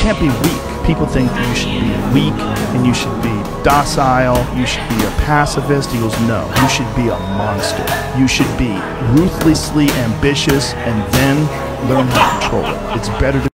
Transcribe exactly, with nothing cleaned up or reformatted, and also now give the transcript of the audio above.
can't be weak. People think that you should be weak and you should be docile, you should be a pacifist. He goes, no, you should be a monster. You should be ruthlessly ambitious and then learn how to control it. It's better to